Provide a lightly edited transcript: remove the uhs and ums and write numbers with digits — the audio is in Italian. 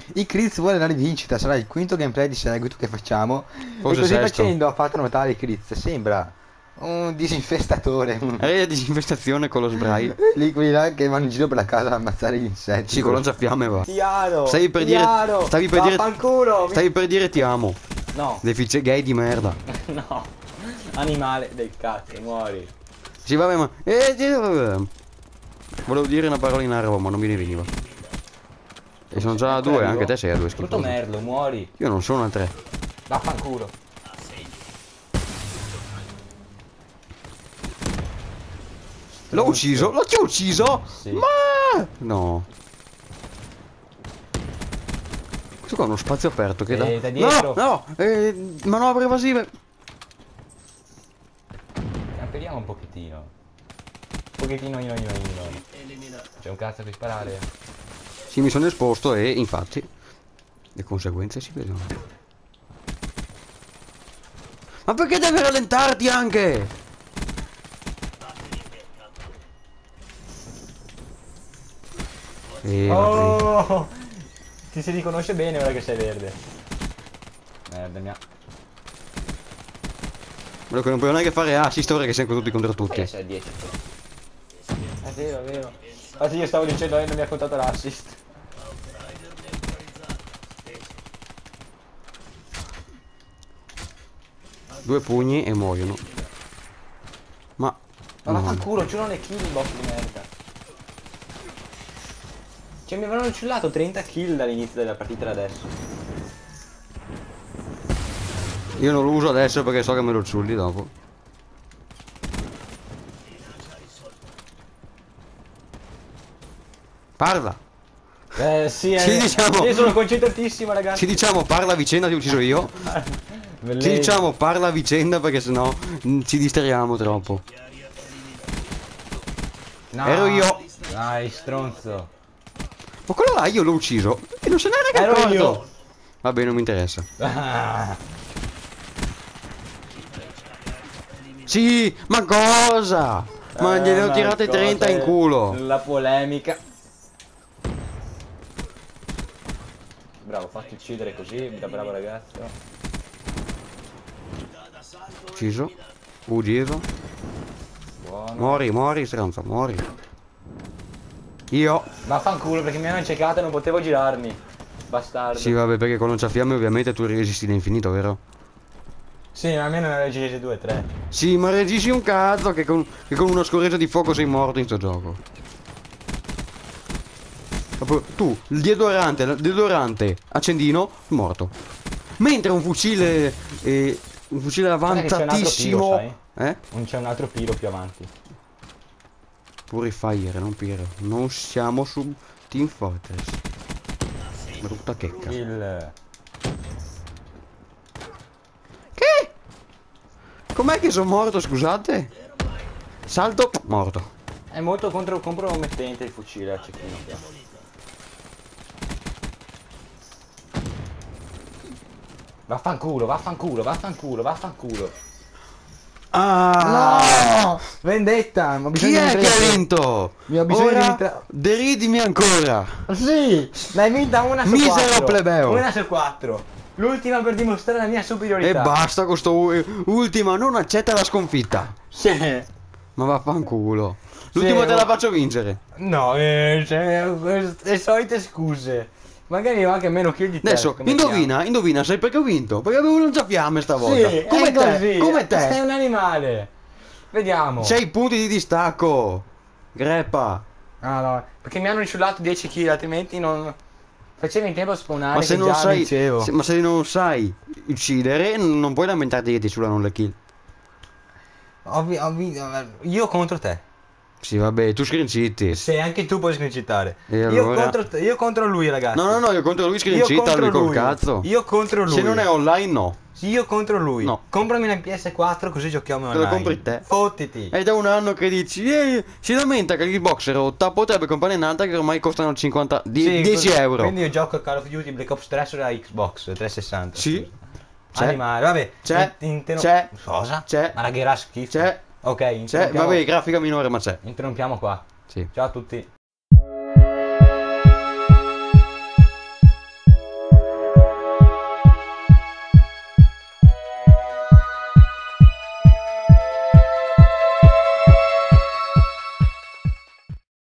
I Chris vuole la rivincita, sarà il quinto gameplay di seguito che facciamo. Forse e così sesto. facendo ha fatto notare i Chris, sembra un disinfestatore. Disinfestazione con lo spray. Lì quelli là che vanno in giro per la casa a ammazzare gli insetti. Sì, con lanciafiamme va. Chiaro. Stavi per dire. Vaffanculo. Stavi per dire ti amo. No. Deficie gay di merda. No. Animale del cazzo, muori. Sì, vabbè, ma. Volevo dire una parolina a Roma, non mi ne veniva. E sono già a due, anche te sei a due, Tutto schifoso. merlo, muori. Io non sono a tre. Vaffanculo. L'ho ucciso? L'ho già ucciso? Sì. Ma. No. Questo qua è uno spazio aperto che da. Da dietro. No, manovre evasive. Camperiamo un pochettino. Un pochettino, ino. C'è un cazzo a cui sparare. Sì, mi sono esposto e infatti le conseguenze si vedono. Ma perché devi rallentarti anche? Vabbè. Oh! Ti si riconosce bene ora che sei verde. Merda mia. Quello che non puoi neanche fare assist ora che siamo tutti contro tutti. Sei a 10. È vero, è vero. Infatti io stavo dicendo non mi ha contato l'assist. Due pugni e muoiono. Ma. Ma no. vaffanculo, c'erano le kill box di merda. Cioè mi avevano ciullato 30 kill dall'inizio della partita ad adesso. Io non lo uso adesso perché so che me lo ciulli dopo. Parla. Sì, Ci diciamo. io sono concentratissimo ragazzi. Ci diciamo parla a vicenda, ti ho ucciso io. Ci diciamo parla a vicenda perché sennò ci distraiamo troppo. No. Ero io. Dai, stronzo. Ma quello là io l'ho ucciso e non se n'è neanche Ero accorto. io. Vabbè, non mi interessa. Ah. Sì, ma cosa? Ma gliene ho tirate 30 in culo. La polemica. Bravo, fatti uccidere così, da bravo ragazzo. Ucciso. Ucciso. Buono. Muori, stronzo, muori. Io. Vaffanculo perché mi hanno ciecato e non potevo girarmi. Bastardo. Sì, vabbè, perché con lanciafiamme ovviamente tu resisti all'infinito, vero? Sì, ma almeno ne avevo GG 2-3. Sì, ma regisci un cazzo che con una scorreggia di fuoco sei morto in sto gioco. Proprio, tu, il deodorante, accendino, morto. Mentre un fucile avanzatissimo. Non c'è un altro pilo più avanti. Purifier, non Piero. Non siamo su Team Fortress. Brutta checca. Che? Com'è che sono morto, scusate? Salto, morto. È molto compromettente il fucile a cecchino qua. Vaffanculo. Ah! No! Vendetta! Ma Chi è che ha vinto? Mi ho bisogno Ora, di deridimi ancora. Sì! L'hai vinta una su 4. Misero plebeo. Una su 4. L'ultima per dimostrare la mia E superiorità. basta con sto ultima, non accetta la sconfitta. Sì. Ma vaffanculo. L'ultima te la faccio vincere. No, le solite scuse. Magari ho anche meno kill di te. Adesso, come indovina, sai perché ho vinto? Perché avevo un lanciafiamme stavolta. Sì, Come è te, così. come te. Sei un animale. Vediamo. 6 punti di distacco. Greppa. Ah no, perché mi hanno ricevuto 10 kill, altrimenti non facevi in tempo a spawnare. Ma se che non già sai, vincevo. ma se non sai uccidere, non puoi lamentarti che ti ciulano le kill. Io contro te. Sì, vabbè, tu screencitti. Se anche tu puoi screencitare. E Io allora? contro te, io contro lui, ragazzi. No, io contro lui Io screencitta contro col lui. cazzo. Io contro lui. Se non è online, no. Io contro lui. No. Comprami una PS4 così giochiamo Te online. lo compri te. Fottiti. È da un anno che dici, si lamenta che l'Xbox è rotta, potrebbe comprare un'altra che ormai costano 50, Sì, 10 così- euro. Quindi io gioco a Call of Duty Black Ops 3 sulla Xbox 360. Sì. scusa. C'è. Animale, vabbè. C'è. Interno- C'è. Cosa? C'è. Ma la gara schifo. C'è. Ok, C'è, interrompiamo. vabbè, grafica minore, ma c'è. Interrompiamo qua. Sì. Ciao a tutti.